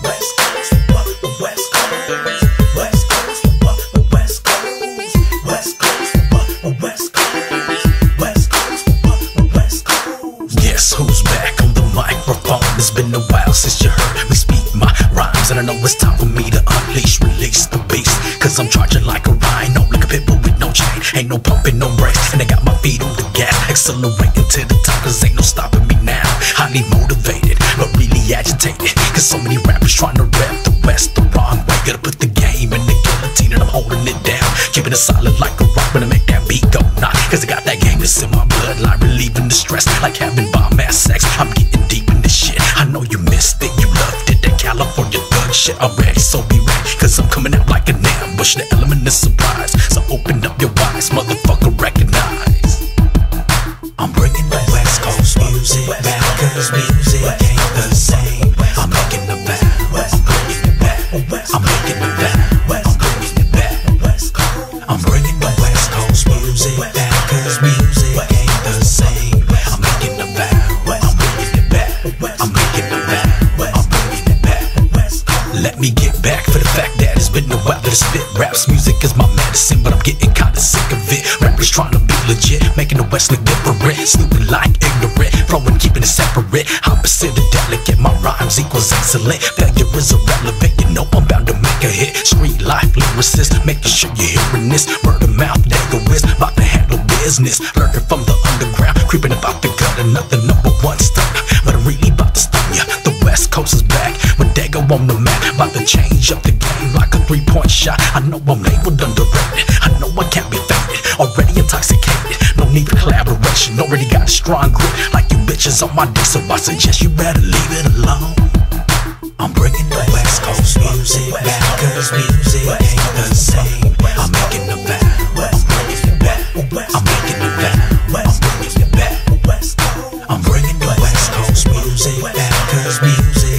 West Coast, West Coast, West Coast, West Coast, West Coast, West Coast, West Coast, West Coast. Guess who's back on the microphone? It's been a while since you heard me speak my rhymes, and I know it's time for me to release the beast. Cause I'm charging like a rhino, like a pit bull with no chain. Ain't no pumping, no brakes, and I got my feet on the gas, accelerating to the top, cause ain't no stopping me now. Highly motivated, but really agitated, cause so many rappers trying to rap the West the wrong way. Gotta put the game in the guillotine and I'm holding it down, keeping it solid like a rock when I make that beat go knock. Cause I got that game that's in my bloodline, relieving the stress like having bomb-ass sex. I'm getting deep in this shit, I know you missed it, you loved it, that California thug shit. I'm ready, so be ready, cause I'm coming out like an ambush, the element is surprise. So open up your eyes, motherfucker, recognize I'm bringing the West Coast music back, cause music ain't the same. I'm making the back, I'm bringing it back, I'm making it back, I'm bringing it back. I'm bringing the West Coast music back, cause music ain't the same. I'm making the back, I'm bringing it back, I'm making it back, I'm bringing it back. Let me get back for the fact that it's been a while that I spit raps. Music is my medicine, but I'm getting kinda sick of it. Rappers trying to be legit, making the West look different. Stupid like ignorant, flowing, keeping it separate. Opposite of delicate, my rhymes equals excellent. Failure is irrelevant, you know I'm bound to make a hit. Street life lyricist, making sure you're hearing this. Word of mouth, egoist, about to handle business. Lurking from the underground, creeping about the gutter. Nothing #1 stuck, but I'm really about to stun ya. The West Coast is back, with Dago on the map. About to change up the game like a 3-point shot. I know I'm labeled underrated, I know I can't be faded. Already intoxicated, no need for collaboration. Already got a strong grip, like you bitches on my dick. So I suggest you better leave it alone. I'm bringing the West Coast music back, cause music ain't the same. I'm making the back, I'm bringing it back, I'm making it back, I'm bringing it back. I'm bringing the West Coast music back, cause music